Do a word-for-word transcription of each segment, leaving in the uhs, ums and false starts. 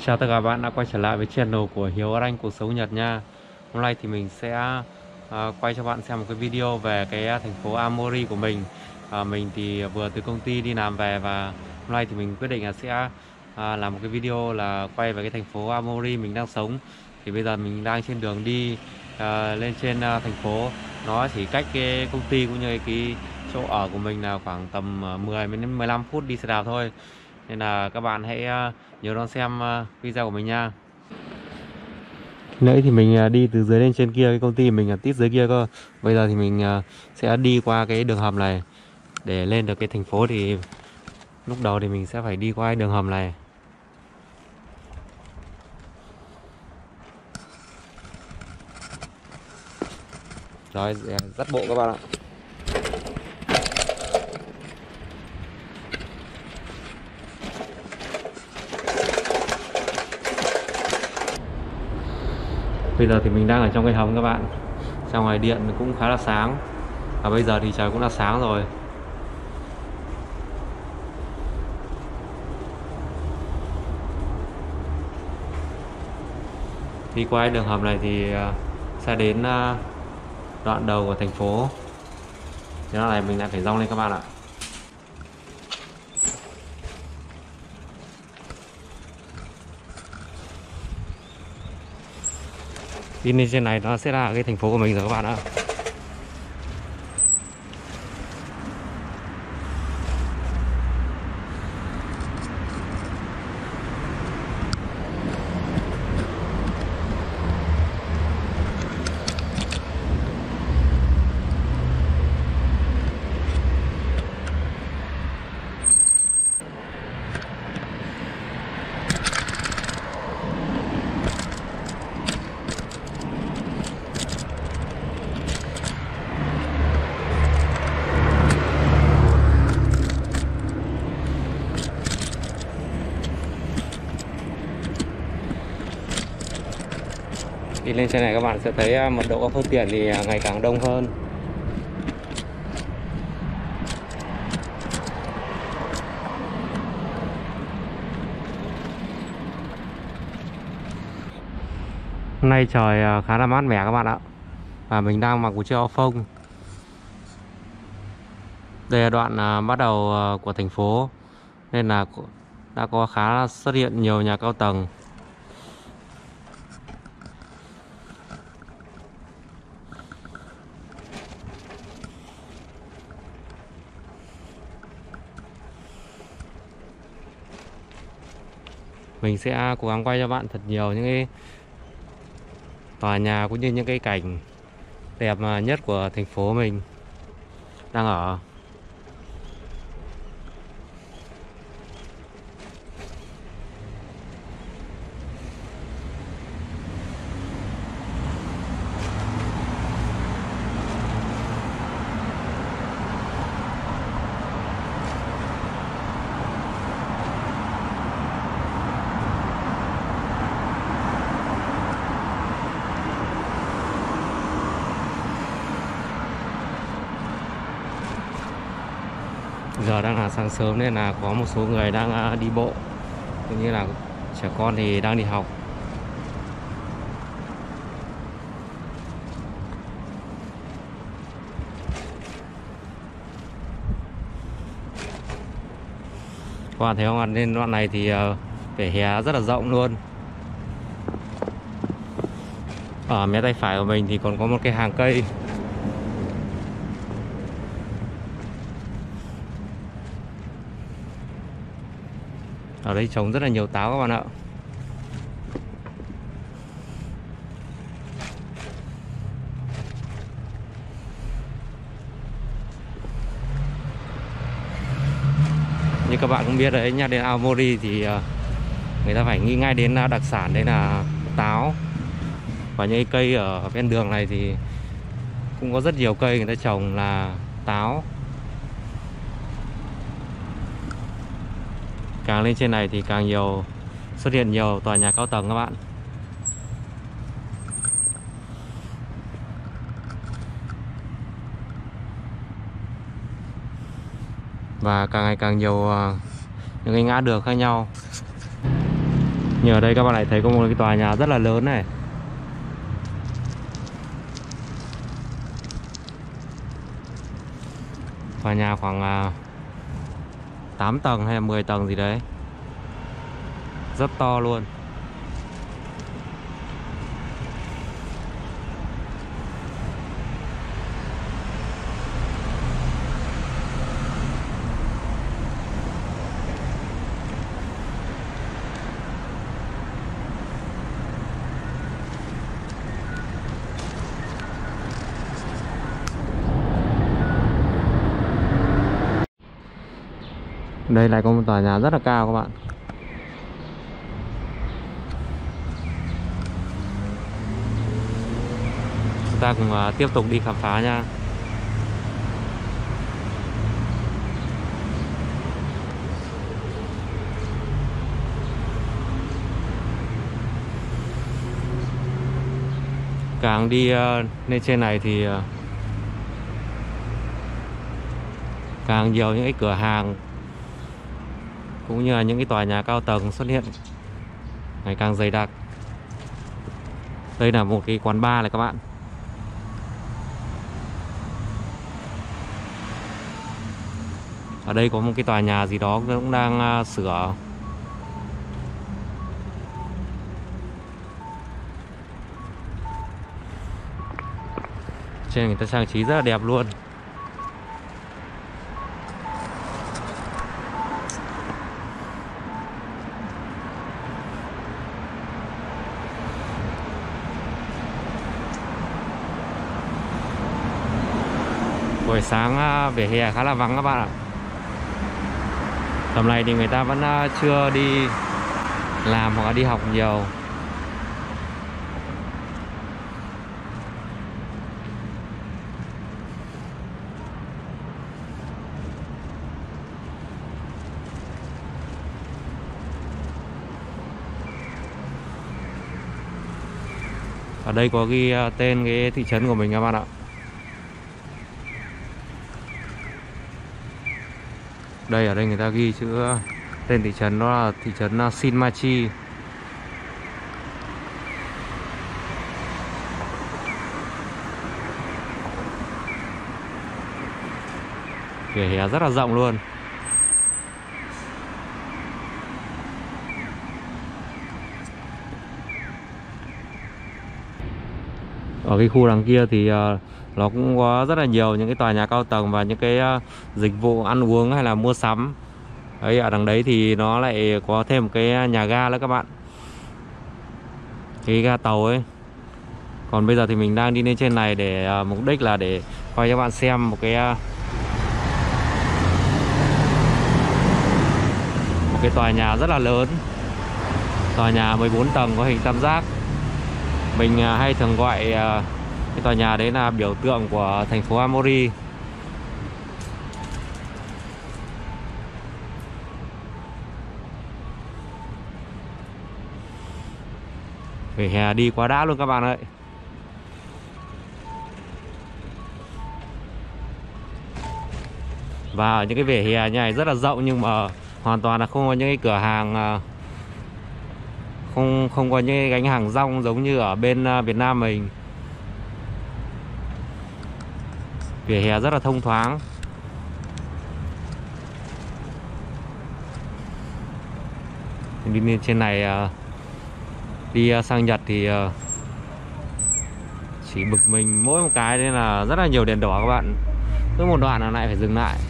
Chào tất cả các bạn đã quay trở lại với channel của Hiếu Anh Cuộc Sống Nhật nha. Hôm nay thì mình sẽ à, quay cho bạn xem một cái video về cái thành phố Amori của mình. À, mình thì vừa từ công ty đi làm về và hôm nay thì mình quyết định là sẽ à, làm một cái video là quay về cái thành phố Amori mình đang sống. Thì bây giờ mình đang trên đường đi à, lên trên à, thành phố. Nó chỉ cách cái công ty cũng như cái chỗ ở của mình là khoảng tầm à, mười đến mười lăm phút đi xe đạp thôi. Nên là các bạn hãy à, nhớ đón xem à, video của mình nha. Nãy thì mình à, đi từ dưới lên trên kia, cái công ty mình ở tít dưới kia cơ. Bây giờ thì mình à, sẽ đi qua cái đường hầm này để lên được cái thành phố. Thì lúc đầu thì mình sẽ phải đi qua cái đường hầm này. Rồi dắt bộ các bạn ạ. Bây giờ thì mình đang ở trong cái hầm các bạn. Ra ngoài điện cũng khá là sáng. Và bây giờ thì trời cũng đã sáng rồi. Đi qua cái đường hầm này thì sẽ đến đoạn đầu của thành phố. Thế này mình lại phải rong lên các bạn ạ. Đi lên trên này nó sẽ là cái thành phố của mình rồi các bạn ạ. Đi lên trên này các bạn sẽ thấy mật độ các phương tiện thì ngày càng đông hơn. Hôm nay trời khá là mát mẻ các bạn ạ. Và mình đang mặc một chiếc áo phông. Đây là đoạn bắt đầu của thành phố. Nên là đã có khá xuất hiện nhiều nhà cao tầng. Mình sẽ cố gắng quay cho bạn thật nhiều những cái tòa nhà cũng như những cái cảnh đẹp nhất của thành phố mình đang ở. Giờ đang là sáng sớm nên là có một số người đang đi bộ, cũng như là trẻ con thì đang đi học. Các bạn thấy không, lên đoạn này thì vỉa hè rất là rộng luôn. Ở mé tay phải của mình thì còn có một cái hàng cây. Ở đây trồng rất là nhiều táo các bạn ạ. Như các bạn cũng biết đấy, nhắc đến Aomori thì người ta phải nghĩ ngay đến đặc sản đấy là táo. Và những cây ở ven đường này thì cũng có rất nhiều cây người ta trồng là táo. Càng lên trên này thì càng nhiều xuất hiện nhiều tòa nhà cao tầng các bạn. Và càng ngày càng nhiều những cái ngã đường khác nhau. Nhưng ở đây các bạn lại thấy có một cái tòa nhà rất là lớn này. Tòa nhà khoảng tám tầng hay là mười tầng gì đấy. Rất to luôn. Đây lại có một tòa nhà rất là cao các bạn. Chúng ta cùng uh, tiếp tục đi khám phá nha. Càng đi uh, lên trên này thì uh, càng nhiều những cái cửa hàng cũng như là những cái tòa nhà cao tầng xuất hiện ngày càng dày đặc. Đây là một cái quán bar này các bạn. Ở đây có một cái tòa nhà gì đó cũng đang uh, sửa. Trên người ta trang trí rất là đẹp luôn. Buổi sáng vỉa hè khá là vắng các bạn ạ. Tầm này thì người ta vẫn chưa đi làm hoặc đi học nhiều. Ở đây có ghi tên cái thị trấn của mình các bạn ạ. Đây, ở đây người ta ghi chữ tên thị trấn, đó là thị trấn Shinmachi. Vỉa hè rất là rộng luôn. Ở cái khu đằng kia thì uh, nó cũng có rất là nhiều những cái tòa nhà cao tầng và những cái uh, dịch vụ ăn uống hay là mua sắm. Đấy, ở đằng đấy thì nó lại có thêm một cái nhà ga nữa các bạn. Cái ga tàu ấy. Còn bây giờ thì mình đang đi lên trên này để uh, mục đích là để quay cho bạn xem một cái uh, một cái tòa nhà rất là lớn. Tòa nhà mười bốn tầng có hình tam giác. Mình uh, hay thường gọi uh, cái tòa nhà đấy là biểu tượng của thành phố Amori. Vỉa hè đi quá đã luôn các bạn ơi. Và ở những cái vỉa hè như này rất là rộng nhưng mà hoàn toàn là không có những cái cửa hàng, không không có những cái gánh hàng rong giống như ở bên Việt Nam mình. Vỉa hè rất là thông thoáng. Đi lên trên này, đi sang Nhật thì chỉ bực mình mỗi một cái nên là rất là nhiều đèn đỏ các bạn. Cứ một đoạn là lại phải dừng lại.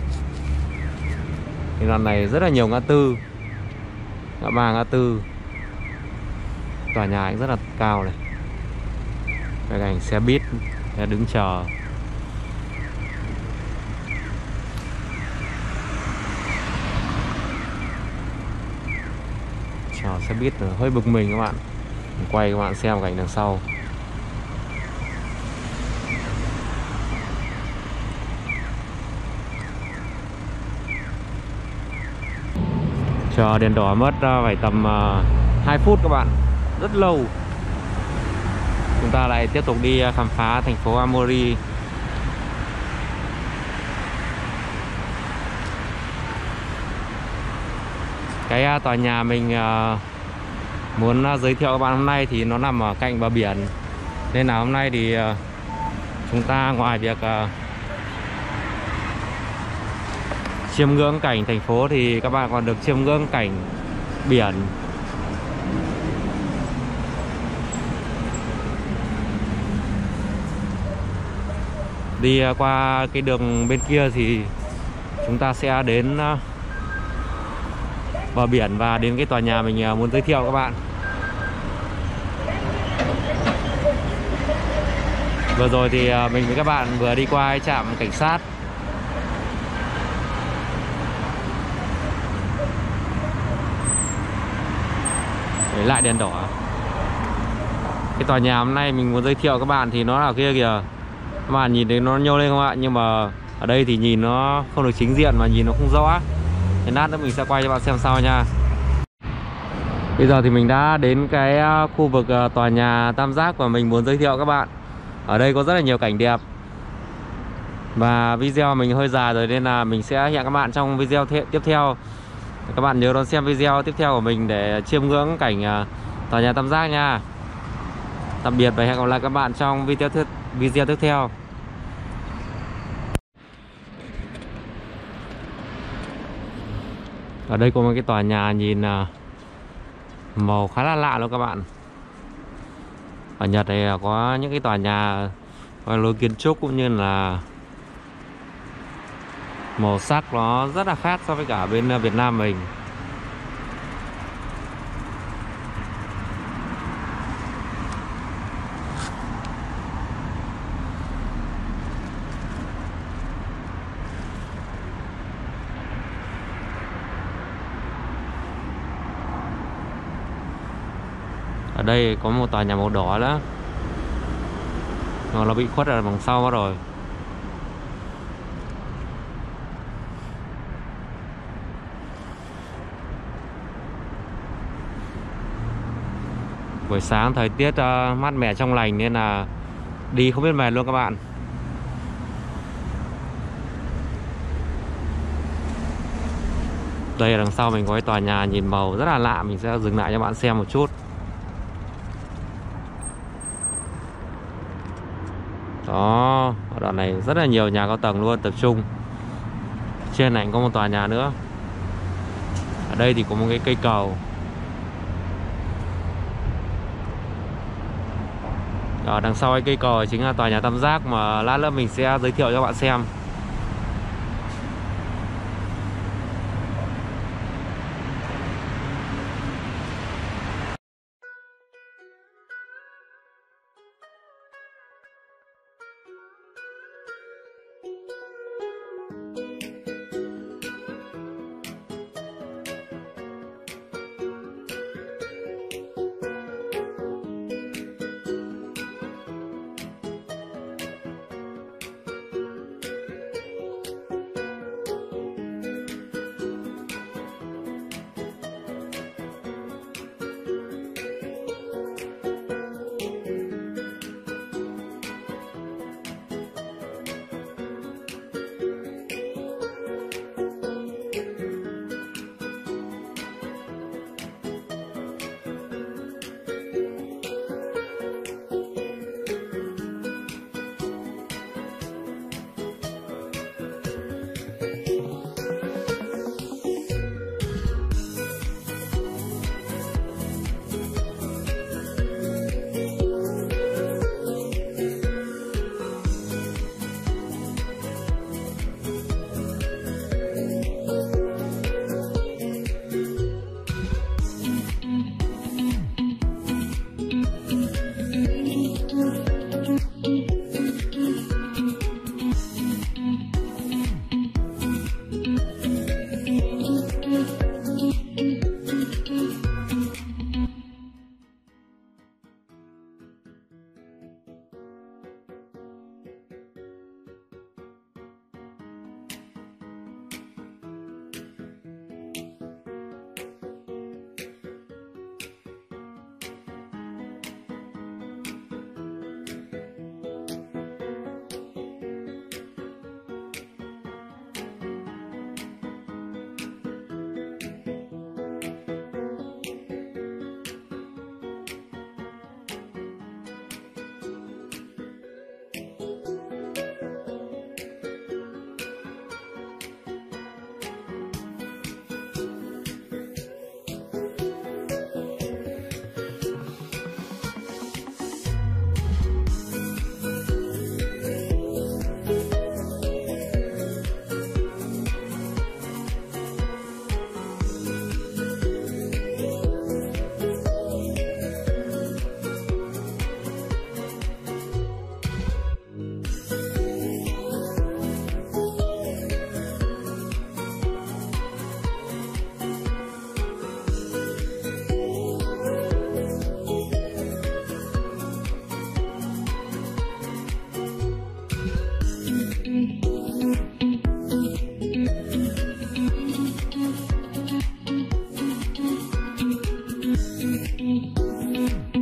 Cái đoạn này rất là nhiều ngã tư, ngã ba ngã tư. Tòa nhà cũng rất là cao này. Cái cảnh xe buýt đứng chờ. Chờ xe buýt hơi bực mình các bạn. Mình quay các bạn xem cảnh đằng sau. Chờ đèn đỏ mất phải tầm hai phút các bạn. Rất lâu. Chúng ta lại tiếp tục đi khám phá thành phố Amori. Cái tòa nhà mình muốn uh, giới thiệu các bạn hôm nay thì nó nằm ở cạnh bờ biển, nên là hôm nay thì uh, chúng ta ngoài việc uh, chiêm ngưỡng cảnh thành phố thì các bạn còn được chiêm ngưỡng cảnh biển. Đi qua cái đường bên kia thì chúng ta sẽ đến bờ biển và đến cái tòa nhà mình muốn giới thiệu các bạn. Vừa rồi thì mình với các bạn vừa đi qua cái trạm cảnh sát. Để lại đèn đỏ. Cái tòa nhà hôm nay mình muốn giới thiệu các bạn thì nó là kia kìa. Các bạn nhìn thấy nó nhô lên không ạ? Nhưng mà ở đây thì nhìn nó không được chính diện mà nhìn nó không rõ. Thế lát nữa mình sẽ quay cho bạn xem sau nha. Bây giờ thì mình đã đến cái khu vực tòa nhà Tam Giác và mình muốn giới thiệu các bạn. Ở đây có rất là nhiều cảnh đẹp. Và video mình hơi dài rồi nên là mình sẽ hẹn các bạn trong video tiếp theo. Các bạn nhớ đón xem video tiếp theo của mình để chiêm ngưỡng cảnh tòa nhà Tam Giác nha. Tạm biệt và hẹn gặp lại các bạn trong video tiếp video tiếp theo. Ở đây có một cái tòa nhà nhìn màu khá là lạ luôn các bạn. Ở Nhật này có những cái tòa nhà lối kiến trúc cũng như là màu sắc nó rất là khác so với cả bên Việt Nam mình. Ở đây có một tòa nhà màu đỏ đó, nó bị khuất ở đằng sau rồi. Buổi sáng thời tiết uh, mát mẻ trong lành nên là đi không biết mệt luôn các bạn. Đây đằng sau mình có cái tòa nhà nhìn màu rất là lạ, mình sẽ dừng lại cho bạn xem một chút. Đó, ở đoạn này rất là nhiều nhà cao tầng luôn tập trung. Trên này có một tòa nhà nữa. Ở đây thì có một cái cây cầu. Ở đằng sau cái cây cầu chính là tòa nhà Tam Giác mà lát nữa mình sẽ giới thiệu cho các bạn xem. em.